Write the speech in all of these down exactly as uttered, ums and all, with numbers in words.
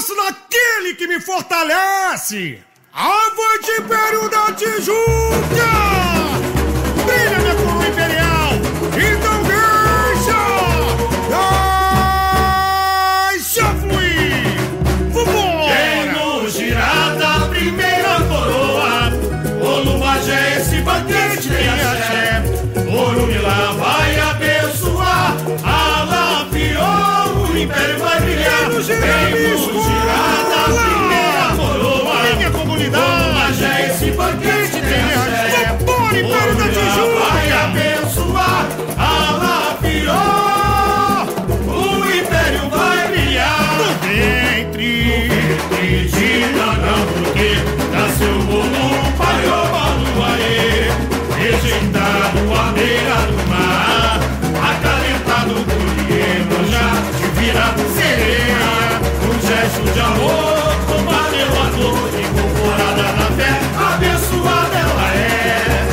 aposto naquele que me fortalece. Avante, Império da Tijuca! Brilha, minha coroa imperial! Então deixa! Deixa fluir! Vambora! Quem no girar da primeira coroa, Olumajé, esse banquete tem axé. Orumilá vai abençoar, Alafiô, o Império vai brilhar. Quem no girar, Quem no girar da primeira coroa, minha comunidade! Olumajé, esse banquete tem axé. Vambora, Império da Tijuca! Vai abençoar, Alafiô, o Império vai brilhar. No ventre, E de Nanã, porque nasceu o Olum, paiô, Baluaê, rejeitado à beira do mar, acalentado por Iemanjá, divina sereia, um gesto de amor, combateu a dor, incorporada na fé, abençoada ela é.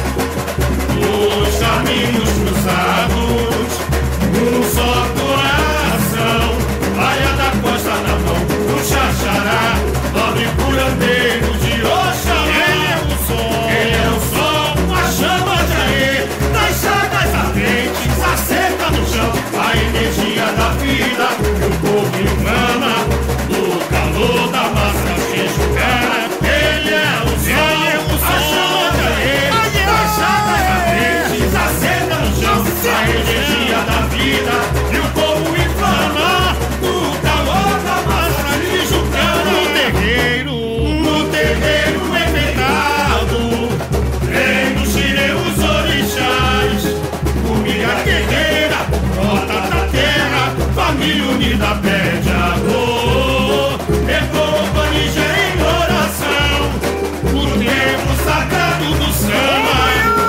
Os caminhos cruzados, um só coração, vaia da costa na mão, no xaxará, nobre curandeiro de Oxalá. ele é o sol! Ele é o sol, a chama de Aê, das chagas ardentes, a seca no chão, a energia da vida, que o povo inflama, no calor da massa queijucana. Ele é o sol, a chama de Aê, das chagas ardentes, a seca no chão, a energia da vida, que o povo inflama, no calor da massa queijucana. No terreiro, No terreiro enfeitado, vem no Xirê os orixás, formiga guerreira, brota da terra, família unida pede amor, ecoa Panijé em oração, o tempo sagrado do samba.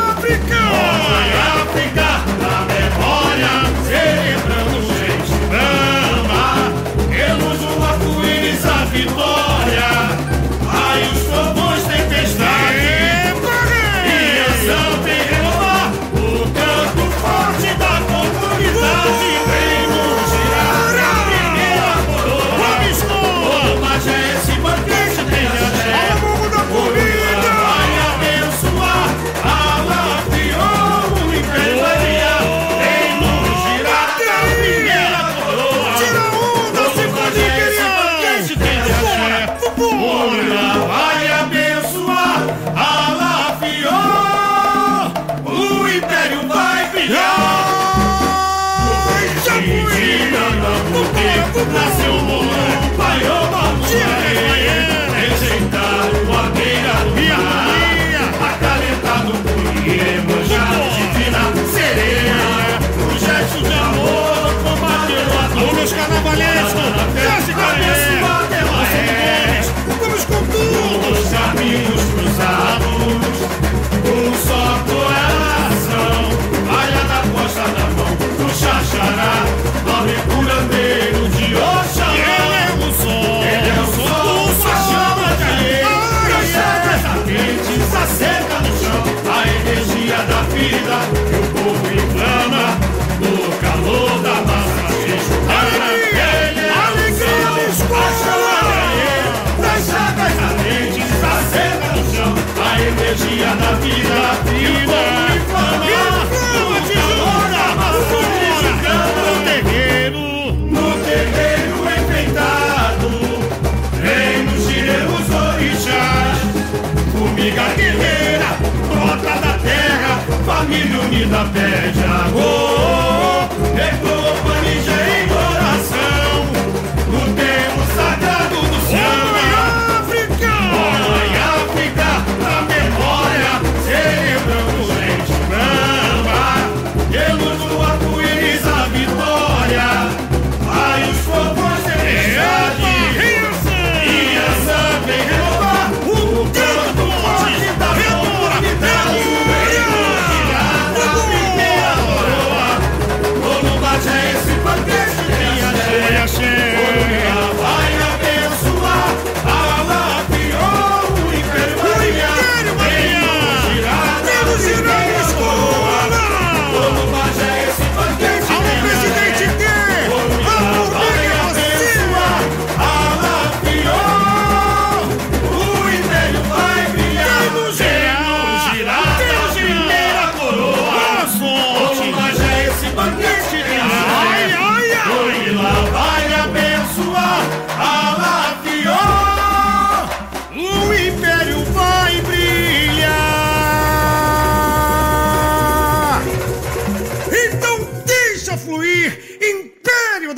Mãe África, na memória, celebrando gente ama, reluz no arco-íris a vitória, aí os povos tempestade, e a São vem renovar o canto forte da comunidade. Vem no girar a primeira coroa, Olumajé, esse banquete tem axé. Orumilá vai abençoar, Alafiô, o Império vai brilhar. Vem no girar da primeira coroa, tira onda, se pode Olumajé, esse banquete tem axé. Orumilá vai abençoar, Alafiô, o Império vai brilhar. Nasceu o Olum, paiô, Baluaê, rejeitado à beira do mar, acalentado por Iemanjá, divina sereia, um gesto de amor, combateu a dor. meus carnavalescos, desce cabeça, vamos com tudo! Os caminhos cruzados, um só coração, valha da costa na mão, do xaxará, nobre curandeiro de Oxalá. Ele é o sol! Ele é o sol, a chama de Aê, das chagas ardentes, a seca no chão, a energia da vida, que o povo inflama, no calor da massa queijucana. Ele é o sol, a chama de Aê, das chagas ardentes, a seca no chão, a energia da vida, que o povo inflama, no calor da massa queijucana. No terreiro, No terreiro enfeitado, vem no Xirê os orixás, formiga guerreira, brota da terra, família unida pede amor, ecoa Panijé em oração, no tempo sagrado do samba. Mãe África, na memória, celebrando gente brava, reluz no arco-íris a vitória, aí os povos tempestade, e a Sã vem renovar o canto forte da comunidade. Vem no girar da primeira coroa,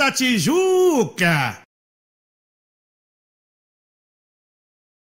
da Tijuca.